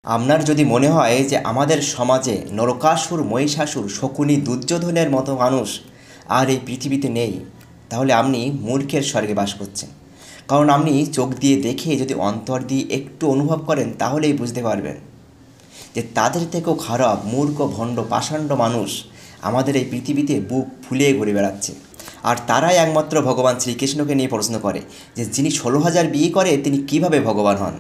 আপনার যদি মনে হয় যে আমাদের সমাজে নরকাসুর, মহিষাসুর, শকুনি, দুর্যোধনের মতো মানুষ আর এই পৃথিবীতে নেই, তাহলে আপনি মূর্খের স্বর্গে বাস করছেন। কারণ আপনি চোখ দিয়ে দেখে যদি অন্তর দিয়ে একটু অনুভব করেন, তাহলেই বুঝতে পারবেন যে তাদের থেকেও খারাপ, মূর্খ, ভণ্ড, পাষাণ্ড মানুষ আমাদের এই পৃথিবীতে বুক ফুলিয়ে ঘুরে বেড়াচ্ছে। আর তারাই একমাত্র ভগবান শ্রীকৃষ্ণকে নিয়ে প্রশ্ন করে যে যিনি 16,000 বিয়ে করে তিনি কিভাবে ভগবান হন।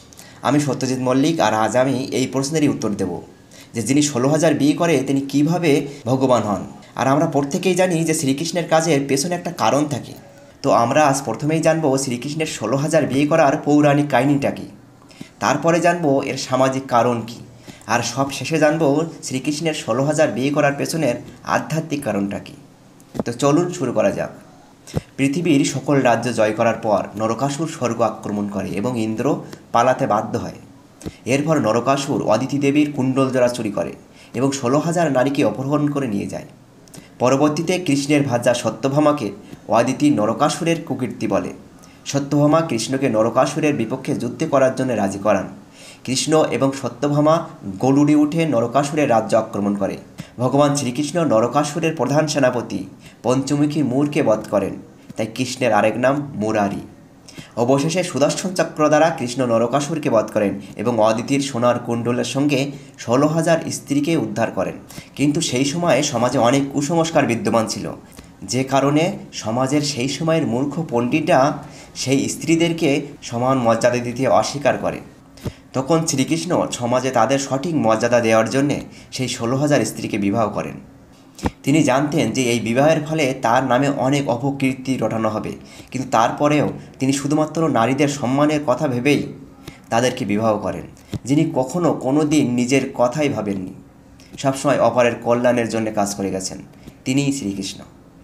আমি সত্যজিৎ মল্লিক, আর আজ আমি এই প্রশ্নেরই উত্তর দেব যে যিনি 16,000 বিয়ে করে তিনি কিভাবে ভগবান হন। আর আমরা প্রত্যেকেই জানি যে শ্রীকৃষ্ণের কাজের পেছনে একটা কারণ থাকে। তো আমরা আজ প্রথমেই জানবো শ্রীকৃষ্ণের 16,000 বিয়ে করার পৌরাণিক কাহিনীটা কী, তারপরে জানবো এর সামাজিক কারণ কী, আর সব শেষে জানবো শ্রীকৃষ্ণের 16,000 বিয়ে করার পেছনের আধ্যাত্মিক কারণটা কী। তো চলুন শুরু করা যাক। পৃথিবীর সকল রাজ্য জয় করার পর নরকাসুর স্বর্গ আক্রমণ করে এবং ইন্দ্র পালাতে বাধ্য হয়। এরপর নরকাসুর অদিতি দেবীর কুণ্ডল জোড়া চুরি করে এবং 16,000 নারীকে অপহরণ করে নিয়ে যায়। পরবর্তীতে কৃষ্ণের ভার্যা সত্যভামাকে অদিতি নরকাসুরের কুকীর্তি বলে। সত্যভামা কৃষ্ণকে নরকাসুরের বিপক্ষে যুদ্ধ করার জন্য রাজি করান। কৃষ্ণ এবং সত্যভামা গরুড়ে উঠে নরকাসুরের রাজ্য আক্রমণ করে। ভগবান শ্রীকৃষ্ণ নরকাসুরের প্রধান সেনাপতি পঞ্চমুখী মূরকে বধ করেন, তাই কৃষ্ণের আরেক নাম মুরারি। অবশেষে সুদর্শন চক্র দ্বারা কৃষ্ণ নরকাসুরকে বধ করেন এবং অদিতির সোনার কুণ্ডলের সঙ্গে 16,000 স্ত্রীকে উদ্ধার করেন। কিন্তু সেই সময়ে সমাজে অনেক কুসংস্কার বিদ্যমান ছিল, যে কারণে সমাজের সেই সময়ের মূর্খ পণ্ডিতরা সেই স্ত্রীদেরকে সমান মর্যাদা দিতে অস্বীকার করে। তখন শ্রীকৃষ্ণ সমাজে তাদের সঠিক মর্যাদা দেওয়ার জন্যে সেই 16,000 স্ত্রীকে বিবাহ করেন। তিনি জানতেন যে এই বিবাহের ফলে তার নামে অনেক অপকীর্তি রটানো হবে, কিন্তু তারপরেও তিনি শুধুমাত্র নারীদের সম্মানের কথা ভেবেই তাদেরকে বিবাহ করেন। যিনি কখনো কোনো দিন নিজের কথাই ভাবেননি, সবসময় অপরের কল্যাণের জন্য কাজ করে গেছেন, তিনিই শ্রীকৃষ্ণ।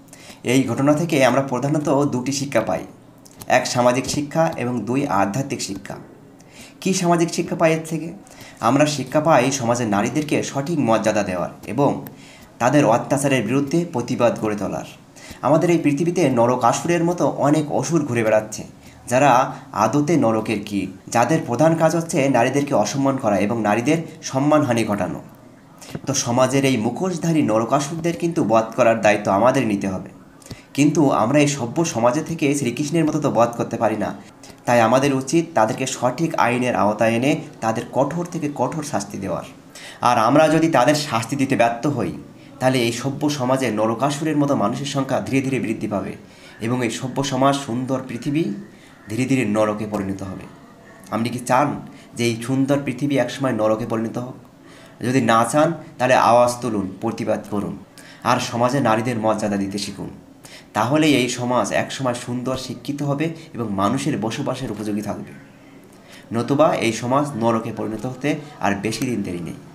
এই ঘটনা থেকে আমরা প্রধানত দুটি শিক্ষা পাই, এক সামাজিক শিক্ষা এবং দুই আধ্যাত্মিক শিক্ষা। কী সামাজিক শিক্ষা পাই এর থেকে? আমরা শিক্ষা পাই সমাজের নারীদেরকে সঠিক মর্যাদা দেওয়ার এবং তাদের অত্যাচারের বিরুদ্ধে প্রতিবাদ গড়ে তোলার। আমাদের এই পৃথিবীতে নরকাসুরের মতো অনেক অসুর ঘুরে বেড়াচ্ছে, যারা আদতে নরকের কীট, যাদের প্রধান কাজ হচ্ছে নারীদেরকে অসম্মান করা এবং নারীদের সম্মানহানি ঘটানো। তো সমাজের এই মুখোশধারী নরকাসুরদের কিন্তু বধ করার দায়িত্ব আমাদের নিতে হবে। কিন্তু আমরা এই সভ্য সমাজে থেকে শ্রীকৃষ্ণের মতো তো বধ করতে পারি না, তাই আমাদের উচিত তাদেরকে সঠিক আইনের আওতায় এনে তাদের কঠোর থেকে কঠোর শাস্তি দেওয়ার। আর আমরা যদি তাদের শাস্তি দিতে ব্যর্থ হই, তাহলে এই সভ্য সমাজে নরকাসুরের মতো মানুষের সংখ্যা ধীরে ধীরে বৃদ্ধি পাবে এবং এই সভ্য সমাজ, সুন্দর পৃথিবী ধীরে ধীরে নরকে পরিণত হবে। আপনি কি চান যে এই সুন্দর পৃথিবী একসময় নরকে পরিণত হোক? যদি না চান, তাহলে আওয়াজ তুলুন, প্রতিবাদ করুন, আর সমাজে নারীদের মর্যাদা দিতে শিখুন। তাহলেই এই সমাজ একসময় সুন্দর, শিক্ষিত হবে এবং মানুষের বসবাসের উপযোগী থাকবে। নতুবা এই সমাজ নরকে পরিণত হতে আর বেশি দিন দেরি নেই।